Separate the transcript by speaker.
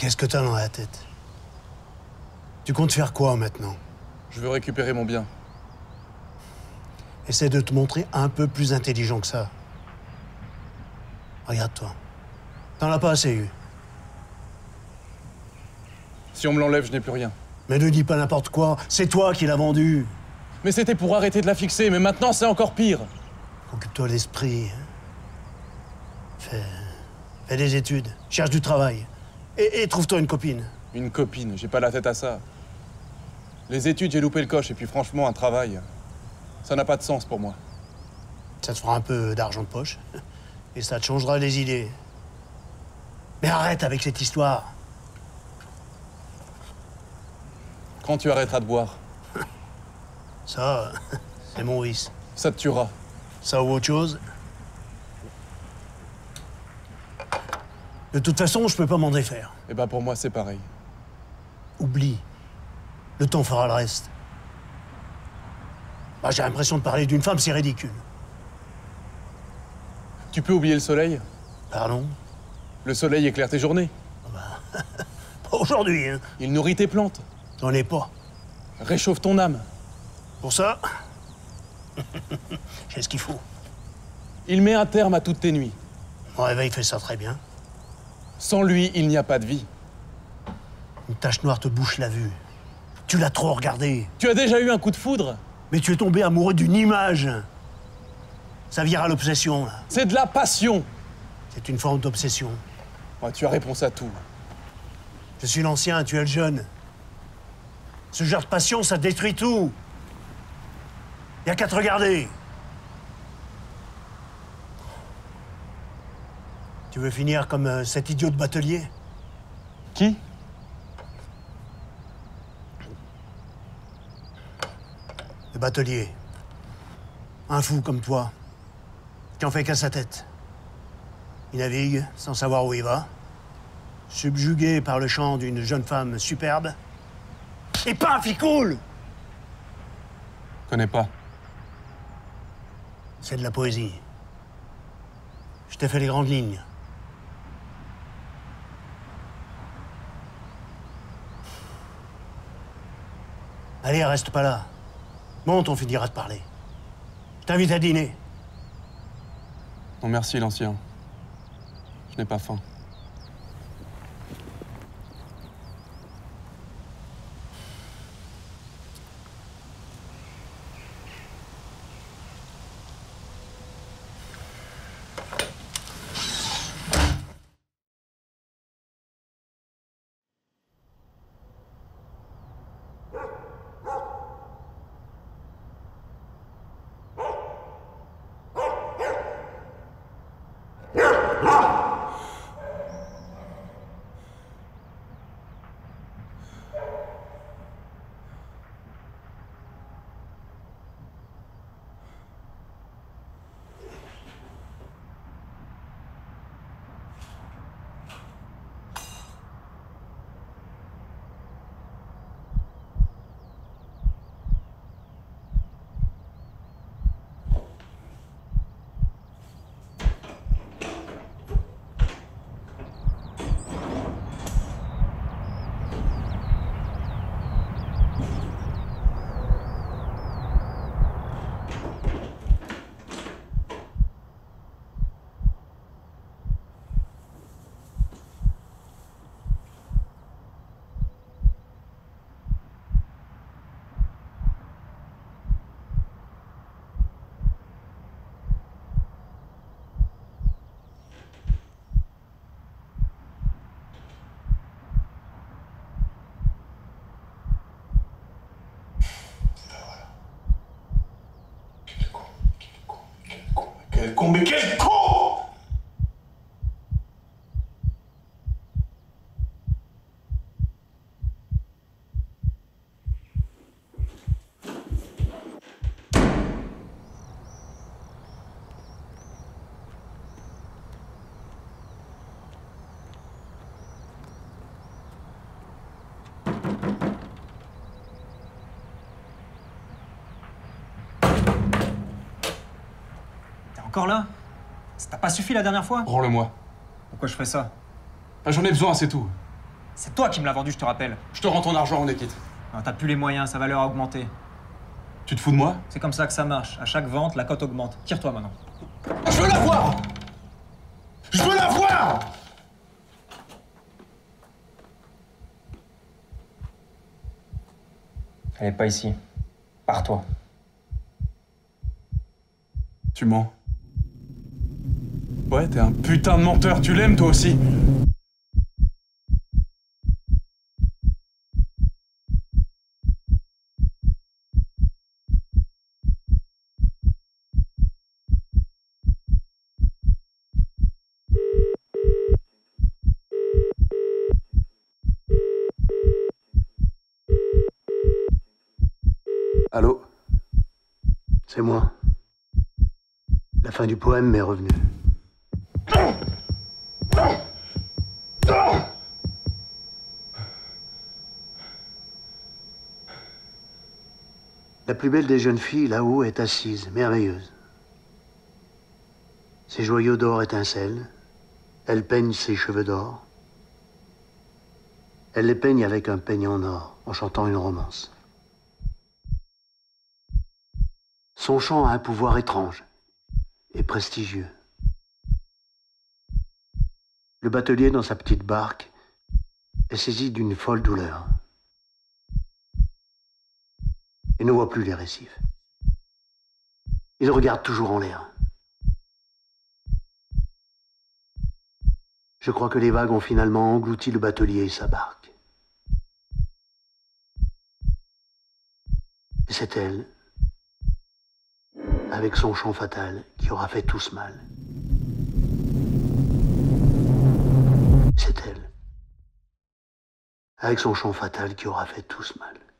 Speaker 1: Qu'est-ce que t'as dans la tête? Tu comptes faire quoi maintenant?
Speaker 2: Je veux récupérer mon bien.
Speaker 1: Essaie de te montrer un peu plus intelligent que ça. Regarde-toi. T'en as pas assez eu.
Speaker 2: Si on me l'enlève, je n'ai plus rien.
Speaker 1: Mais ne dis pas n'importe quoi, c'est toi qui l'as vendu.
Speaker 2: Mais c'était pour arrêter de la fixer, mais maintenant c'est encore pire.
Speaker 1: Occupe-toi de l'esprit. Fais des études, cherche du travail. Et trouve-toi une copine.
Speaker 2: Une copine, j'ai pas la tête à ça. Les études, j'ai loupé le coche, et puis franchement, un travail, ça n'a pas de sens pour moi.
Speaker 1: Ça te fera un peu d'argent de poche. Et ça te changera les idées. Mais arrête avec cette histoire.
Speaker 2: Quand tu arrêteras de boire,
Speaker 1: Ça, c'est mon vice.
Speaker 2: ça te tuera.
Speaker 1: Ça ou autre chose. De toute façon, je peux pas m'en défaire.
Speaker 2: Et ben pour moi, c'est pareil.
Speaker 1: Oublie. Le temps fera le reste. Bah, j'ai l'impression de parler d'une femme, c'est ridicule.
Speaker 2: Tu peux oublier le soleil?
Speaker 1: Pardon?
Speaker 2: Le soleil éclaire tes journées.
Speaker 1: Pas aujourd'hui, hein.
Speaker 2: Il nourrit tes plantes.
Speaker 1: J'en ai pas.
Speaker 2: Réchauffe ton âme.
Speaker 1: Pour ça, j'ai ce qu'il faut.
Speaker 2: Il met un terme à toutes tes nuits.
Speaker 1: Mon réveil fait ça très bien.
Speaker 2: Sans lui, il n'y a pas de vie.
Speaker 1: Une tache noire te bouche la vue. Tu l'as trop regardé.
Speaker 2: Tu as déjà eu un coup de foudre?
Speaker 1: Mais tu es tombé amoureux d'une image. Ça vire à l'obsession, là.
Speaker 2: C'est de la passion.
Speaker 1: C'est une forme d'obsession.
Speaker 2: Ouais, tu as réponse à tout.
Speaker 1: Je suis l'ancien, tu es le jeune. Ce genre de passion, ça détruit tout. Y a qu'à te regarder. Tu veux finir comme cet idiot de batelier?
Speaker 2: Qui?
Speaker 1: Le batelier. Un fou comme toi, qui en fait qu'à sa tête. Il navigue sans savoir où il va, subjugué par le chant d'une jeune femme superbe. Et paf, il coule!
Speaker 2: Connais pas.
Speaker 1: C'est de la poésie. Je t'ai fait les grandes lignes. Allez, reste pas là. Monte, on finira de parler. Je t'invite à dîner.
Speaker 2: Non merci, l'ancien. Je n'ai pas faim.
Speaker 1: Quel con, mais quel con!
Speaker 3: Encore là? Ça t'a pas suffi la dernière fois?
Speaker 2: Rends-le-moi.
Speaker 3: Pourquoi je ferais ça?
Speaker 2: J'en ai besoin, c'est tout.
Speaker 3: C'est toi qui me l'as vendu, je te rappelle.
Speaker 2: Je te rends ton argent, on est quitte.
Speaker 3: Non, t'as plus les moyens, sa valeur a augmenté.
Speaker 2: Tu te fous de moi?
Speaker 3: C'est comme ça que ça marche. À chaque vente, la cote augmente. Tire-toi maintenant.
Speaker 2: Je veux la voir! Je veux la voir!
Speaker 3: Elle est pas ici. Pars-toi.
Speaker 2: Tu mens. Ouais, t'es un putain de menteur, tu l'aimes toi aussi.
Speaker 1: Allô? C'est moi. La fin du poème m'est revenue. La plus belle des jeunes filles, là-haut, est assise, merveilleuse. Ses joyaux d'or étincellent. Elle peigne ses cheveux d'or. Elle les peigne avec un peigne en or, en chantant une romance. Son chant a un pouvoir étrange et prestigieux. Le batelier, dans sa petite barque, est saisi d'une folle douleur. Il ne voit plus les récifs. Il regarde toujours en l'air. Je crois que les vagues ont finalement englouti le batelier et sa barque. Et c'est elle, avec son chant fatal, qui aura fait tout ce mal. C'est elle, avec son chant fatal, qui aura fait tout ce mal.